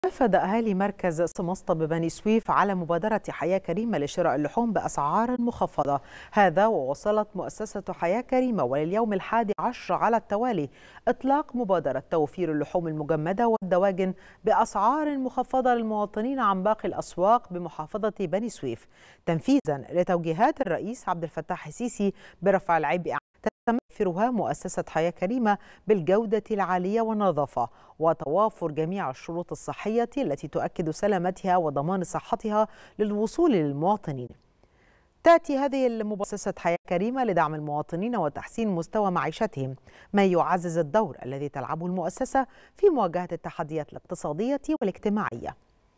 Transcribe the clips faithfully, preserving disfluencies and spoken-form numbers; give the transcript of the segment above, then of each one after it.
وافد أهالي مركز سمسطة ببني سويف على مبادرة حياة كريمة لشراء اللحوم بأسعار مخفضة. هذا ووصلت مؤسسة حياة كريمة ولليوم الحادي عشر على التوالي إطلاق مبادرة توفير اللحوم المجمدة والدواجن بأسعار مخفضة للمواطنين عن باقي الأسواق بمحافظة بني سويف، تنفيذا لتوجيهات الرئيس عبد الفتاح السيسي برفع العبء توفرها مؤسسة حياة كريمة بالجودة العالية والنظافة وتوافر جميع الشروط الصحية التي تؤكد سلامتها وضمان صحتها للوصول للمواطنين. تأتي هذه المؤسسة حياة كريمة لدعم المواطنين وتحسين مستوى معيشتهم، ما يعزز الدور الذي تلعبه المؤسسة في مواجهة التحديات الاقتصادية والاجتماعية.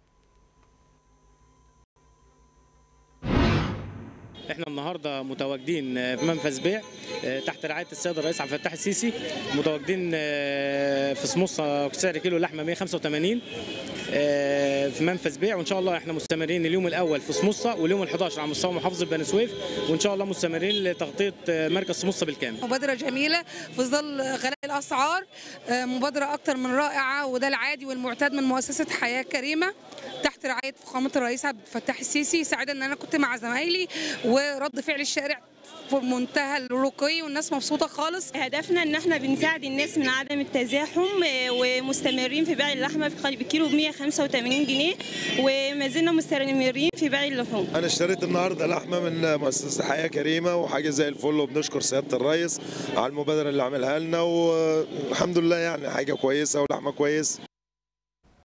احنا النهارده متواجدين في منفذ بيع تحت رعايه السيد الرئيس عبد الفتاح السيسي، متواجدين في سموسه سعر كيلو اللحمه مئة وخمسة وثمانين في منفذ بيع، وان شاء الله احنا مستمرين اليوم الاول في سموسه واليوم الحادي عشر على مستوى محافظه بني سويف، وان شاء الله مستمرين لتغطيه مركز سموسه بالكامل. مبادره جميله في ظل غلاء الاسعار، مبادره اكثر من رائعه، وده العادي والمعتاد من مؤسسه حياه كريمه تحت رعايه فخامه الرئيس عبد الفتاح السيسي. سعيده ان انا كنت مع زمايلي ورد فعل الشارع في منتهى الرقي والناس مبسوطه خالص. هدفنا ان احنا بنساعد الناس من عدم التزاحم، ومستمرين في بيع اللحمه بكيلو ب مئة وخمسة وثمانين جنيه، وما زلنا مستمرين في بيع اللحوم. انا اشتريت النهارده لحمه من مؤسسه حياه كريمه وحاجه زي الفل، وبنشكر سياده الرئيس على المبادره اللي عملها لنا، والحمد لله يعني حاجه كويسه ولحمه كويس.